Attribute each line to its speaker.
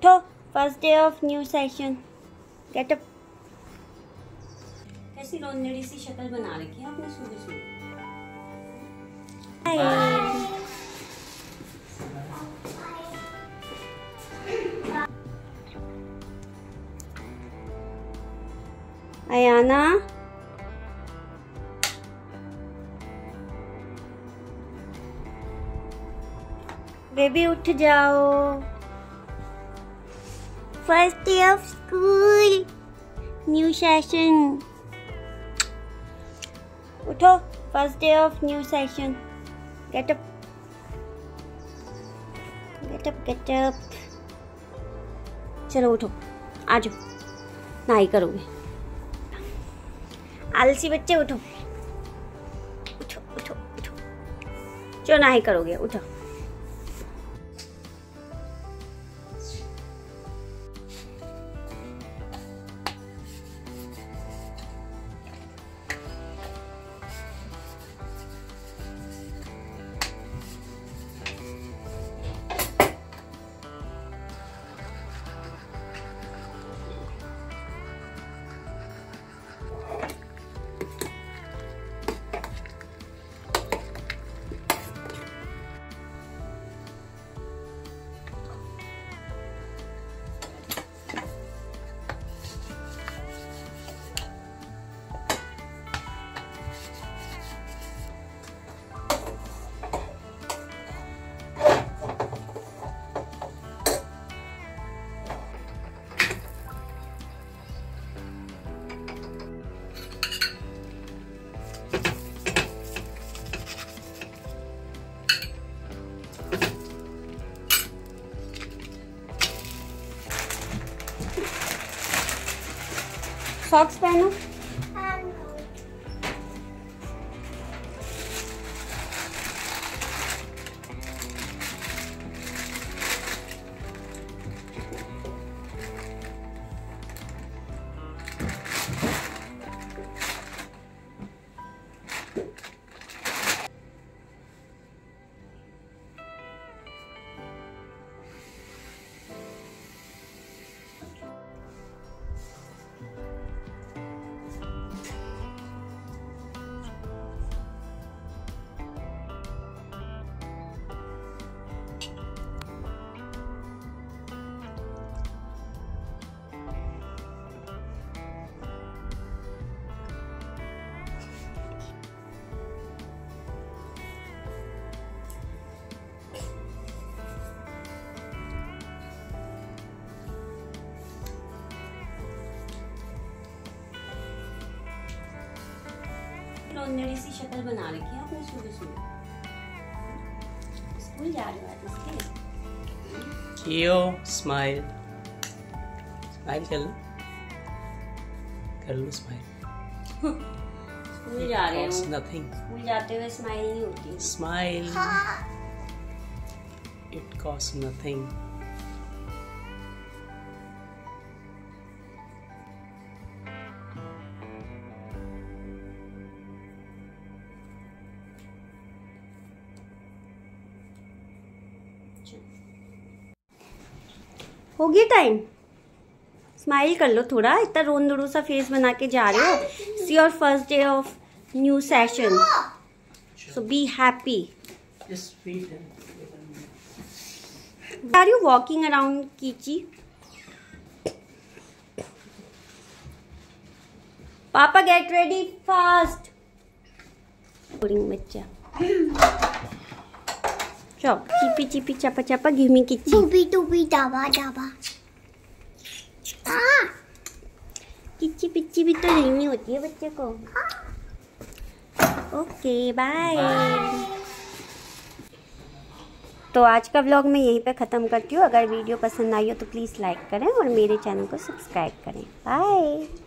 Speaker 1: उठो, first day of new session, get up. कैसी रोंदड़ी सी शक्ल बना रखी है आपने सुबह सुबह। अयाना, बेबी उठ जाओ, first day of school, new session. उठो, first day of new session, get up, get up, get up. चलो उठो, आ जाओ, नहाई करोगे। आलसी बच्चे उठो, उठो उठो उठो, चलो नहाई करोगे, उठो। सॉक्स पहनो। रोंदड़ी सी शक्ल बना रखी है आपने सुबह सुबह। स्कूल जा रहे हो आज इसलिए।
Speaker 2: कियो स्माइल, स्माइल कर लो स्माइल।
Speaker 1: स्कूल जा रहे हो,
Speaker 2: नथिंग।
Speaker 1: स्कूल जाते हुए स्माइल नहीं होती।
Speaker 2: Smile, it cost nothing.
Speaker 1: हो गया टाइम, स्माइल कर लो थोड़ा, इतना रोंदड़ू सा फेस बना के जा रहे हो। It's your first day of new session, so be happy. Are you walking around कीची? पापा गेट रेडी फास्ट। बच्चा चौक चिपी चिपी चापा चापा गिव मी किच्ची।
Speaker 3: टूपी टूपी डाबा डाबा।
Speaker 1: किच्ची पिच्ची भी तो नहीं होती है बच्चे को। Okay bye. तो आज का व्लॉग मैं यहीं पे ख़त्म करती हूँ। अगर वीडियो पसंद आई हो तो प्लीज़ लाइक करें और मेरे चैनल को सब्सक्राइब करें। बाय।